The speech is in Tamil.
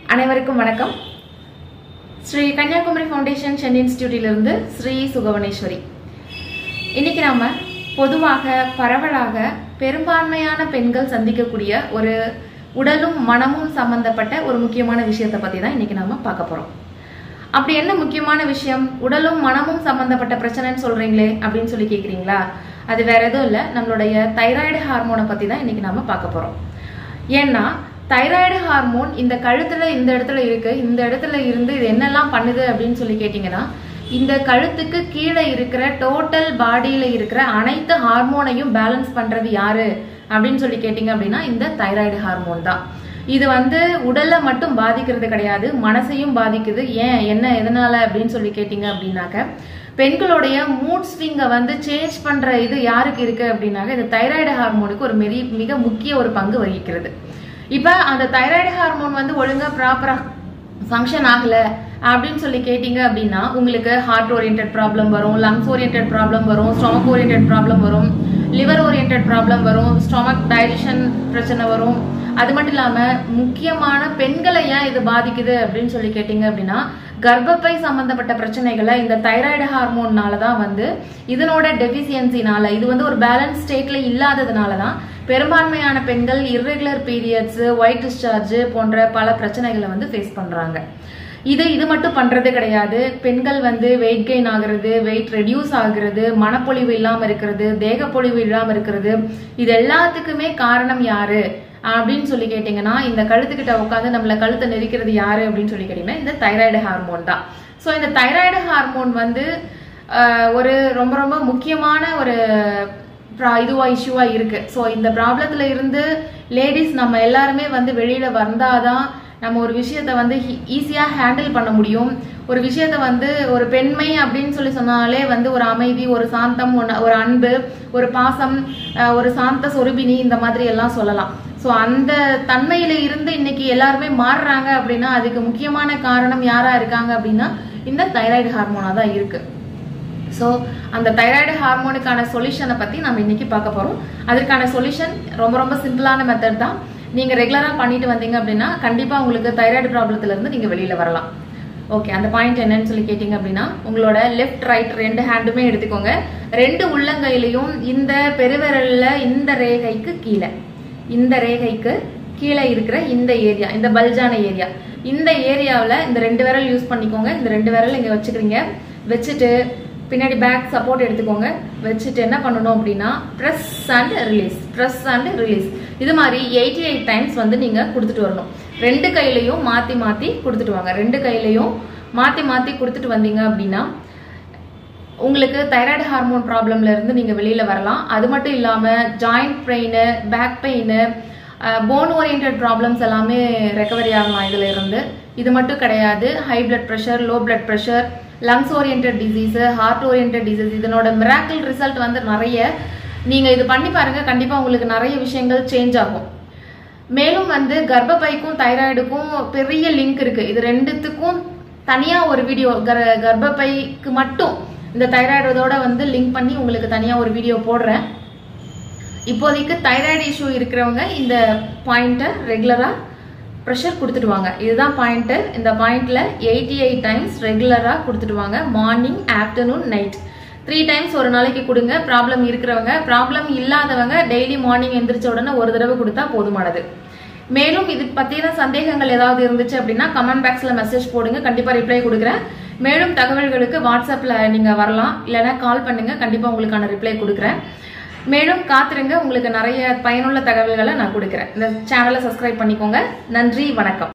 அனைவருக்கும் வணக்கம். ஸ்ரீ கன்னியாகுமரி ஃபவுண்டேஷன் சென்னை இன்ஸ்டிடியூட்டிலிருந்து ஸ்ரீ சுகவனேஸ்வரி. இன்னைக்கு நாம பொதுவாக பரவலாக பெரும்பான்மையான பெண்கள் சந்திக்கக்கூடிய ஒரு உடலும் மனமும் சம்பந்தப்பட்ட ஒரு முக்கியமான விஷயத்தை பத்தி தான் இன்னைக்கு நாம பார்க்க போறோம். அப்படி என்ன முக்கியமான விஷயம்? உடலும் மனமும் சம்பந்தப்பட்ட பிரச்சனைன்னு சொல்றீங்களே அப்படின்னு சொல்லி கேக்குறீங்களா? அது வேற எதுவும் இல்லை, நம்மளுடைய தைராய்டு ஹார்மோனை பத்தி தான் இன்னைக்கு நாம பார்க்க போறோம். ஏன்னா தைராய்டு ஹார்மோன் இந்த கழுத்துல இந்த இடத்துல இருக்கு, இந்த இடத்துல இருந்து இது என்னெல்லாம் பண்ணுது அப்படின்னு சொல்லி கேட்டீங்கன்னா, இந்த கழுத்துக்கு கீழே இருக்கிற டோட்டல் பாடியில இருக்கிற அனைத்து ஹார்மோனையும் பேலன்ஸ் பண்றது யாரு அப்படின்னு சொல்லி கேட்டீங்க அப்படின்னா இந்த தைராய்டு ஹார்மோன் தான். இது உடலை மட்டும் பாதிக்கிறது கிடையாது, மனசையும் பாதிக்குது. ஏன், என்ன, எதனால அப்படின்னு சொல்லி கேட்டீங்க அப்படின்னாக்க, பெண்களுடைய மூட் ஸ்விங்கை சேஞ்ச் பண்ற இது யாருக்கு இருக்கு அப்படின்னாக்க இந்த தைராய்டு ஹார்மோனுக்கு ஒரு மிக முக்கிய ஒரு பங்கு வகிக்கிறது. இப்ப அந்த தைராய்டு ஹார்மோன் ஒழுங்கா ப்ராப்பரா ஃபங்க்ஷன் ஆகல அப்படின்னு சொல்லி கேட்டீங்க அப்படின்னா உங்களுக்கு ஹார்ட் ஓரியன்ட் ப்ராப்ளம் வரும், லங்ஸ் ஓரியன்ட் ப்ராப்ளம் வரும், ஸ்டொமக் ஓரியன்ட் ப்ராப்ளம் வரும், லிவர் ஓரியன்ட் ப்ராப்ளம் வரும், ஸ்டொமக் டைஜஷன் பிரச்சனை வரும். அது மட்டும் இல்லாம முக்கியமான பெண்களை ஏன் இது பாதிக்குது அப்படின்னு சொல்லி கேட்டீங்க அப்படின்னா கர்ப்பப்பை சம்பந்தப்பட்ட பிரச்சனைகளை இந்த தைராய்டு ஹார்மோன்னாலதான் இதனோட டெபிசியன்சினால, இது ஒரு பேலன்ஸ் ஸ்டேட்ல இல்லாததுனாலதான் பெரும்பான்மையான பெண்கள் இர்ரெகுலர் பீரியட்ஸ், ஒயிட் டிஸ்சார்ஜ் போன்ற பல பிரச்சனைகளை ஃபேஸ் பண்றாங்க. இது மட்டும் பண்றது கிடையாது. பெண்கள் வெயிட் கெயின் ஆகுறது, வெயிட் ரெடியூஸ் ஆகுறது, மனப்பொழிவு இல்லாம இருக்கிறது, தேகப்பொழிவு இல்லாம இருக்கிறது, இது எல்லாத்துக்குமே காரணம் யாரு அப்படின்னு சொல்லி கேட்டீங்கன்னா இந்த கழுத்துக்கிட்ட உட்காந்து நம்மள கழுத்தை நெரிக்கிறது யாரு அப்படின்னு சொல்லி கேட்டீங்கன்னா இந்த தைராய்டு ஹார்மோன் தான். ஸோ இந்த தைராய்டு ஹார்மோன் ஒரு ரொம்ப ரொம்ப முக்கியமான ஒரு இஷ்யூவா இருக்கு. ஸோ இந்த ப்ராப்ளத்துல இருந்து லேடிஸ் நம்ம எல்லாருமே வெளியில வந்தாதான் நம்ம ஒரு விஷயத்த ஈஸியா ஹேண்டில் பண்ண முடியும். ஒரு விஷயத்த ஒரு பெண்மை அப்படின்னு சொல்லி சொன்னாலே ஒரு அமைதி, ஒரு சாந்தம், ஒரு அன்பு, ஒரு பாசம், ஒரு சாந்த சொருபினி, இந்த மாதிரி எல்லாம் சொல்லலாம். ஸோ அந்த தன்மையில இருந்து இன்னைக்கு எல்லாருமே மாறுறாங்க அப்படின்னா அதுக்கு முக்கியமான காரணம் யாரா இருக்காங்க அப்படின்னா இந்த தைராய்டு ஹார்மோனா தான் இருக்கு. ஸோ அந்த தைராய்டு ஹார்மோனுக்கான சொல்யூஷனை பத்தி நம்ம இன்னைக்கு பார்க்க போறோம். அதுக்கான சொல்யூஷன் ரொம்ப ரொம்ப சிம்பிளான மெத்தட் தான். நீங்க ரெகுலரா பண்ணிட்டு வந்தீங்க அப்படின்னா கண்டிப்பா உங்களுக்கு தைராய்டு ப்ராப்ளத்துல இருந்து நீங்க வெளியில வரலாம். ஓகே, அந்த பாயிண்ட் என்னன்னு சொல்லி கேட்டீங்க அப்படின்னா உங்களோட லெஃப்ட் ரைட் ரெண்டு ஹேண்டுமே எடுத்துக்கோங்க. ரெண்டு உள்ளங்கையிலையும் இந்த பெருவிரல்ல இந்த ரேகைக்கு கீழே இருக்கிற இந்த ஏரியா, இந்த பல்ஜான ஏரியா, இந்த ஏரியாவில் இந்த ரெண்டு விரல் யூஸ் பண்ணிக்கோங்க. இந்த ரெண்டு விரல் இங்க வச்சுக்கிறீங்க. வச்சுட்டு பின்னாடி பேக் சப்போர்ட் எடுத்துக்கோங்க. வச்சுட்டு என்ன பண்ணணும் அப்படின்னா பிரஸ் அண்ட் ரிலீஸ், இது மாதிரி 88 டைம்ஸ் நீங்க கொடுத்துட்டு வரணும். ரெண்டு கையிலையும் மாத்தி மாத்தி கொடுத்துட்டு வாங்க. ரெண்டு கையிலையும் மாத்தி மாத்தி கொடுத்துட்டு வந்தீங்க அப்படின்னா உங்களுக்கு தைராய்டு ஹார்மோன் ப்ராப்ளம்ல இருந்து நீங்க வெளியில வரலாம். அது மட்டும் இல்லாம joint pain, back pain, bone orient problems எல்லாமே ரெக்கவரி ஆகலாம் இதுல இருந்து. இது மட்டும் கிடையாது, high blood pressure, low blood pressure, lungs orient disease, heart orient disease, இதனோட மிராக்கிள் ரிசல்ட் நிறைய. நீங்க இது பண்ணி பாருங்க, கண்டிப்பா உங்களுக்கு நிறைய விஷயங்கள் சேஞ்ச் ஆகும். மேலும் கர்ப்பப்பைக்கும் தைராய்டுக்கும் பெரிய லிங்க் இருக்கு. இது ரெண்டுத்துக்கும் தனியா ஒரு வீடியோ, கர்ப்பப்பைக்கு மட்டும் இந்த தைராய்டோட லிங்க் பண்ணி உங்களுக்கு தனியா ஒரு வீடியோ போடுறேன். இப்போதைக்கு தைராய்டு இஷ்யூ இருக்கிறவங்க இந்த பாயிண்ட ரெகுலரா ப்ரெஷர் கொடுத்துட்டு வாங்க. இதுதான் பாயிண்ட். இந்த பாயிண்ட்ல 88 டைம்ஸ் ரெகுலரா கொடுத்துட்டு வாங்க. மார்னிங், ஆஃப்டர்நூன், நைட் 3 டைம்ஸ் ஒரு நாளைக்கு கொடுங்க. ப்ராப்ளம் இருக்கிறவங்க, ப்ராப்ளம் இல்லாதவங்க டெய்லி மார்னிங் எந்திரிச்ச உடனே ஒரு தடவை கொடுத்தா போதுமானது. மேலும் இது பத்தின சந்தேகங்கள் ஏதாவது இருந்துச்சு அப்படின்னா கமெண்ட் பாக்ஸ்ல மெசேஜ் போடுங்க, கண்டிப்பா ரிப்ளை கொடுக்குறேன். மேலும் தகவல்களுக்கு வாட்ஸ்அப்ல நீங்க வரலாம், இல்லைன்னா கால் பண்ணுங்க, கண்டிப்பா உங்களுக்கான ரிப்ளை கொடுக்குறேன். மேலும் காத்திருங்க, உங்களுக்கு நிறைய பயனுள்ள தகவல்களை நான் கொடுக்குறேன். இந்த சேனலை சப்ஸ்கிரைப் பண்ணிக்கோங்க. நன்றி, வணக்கம்.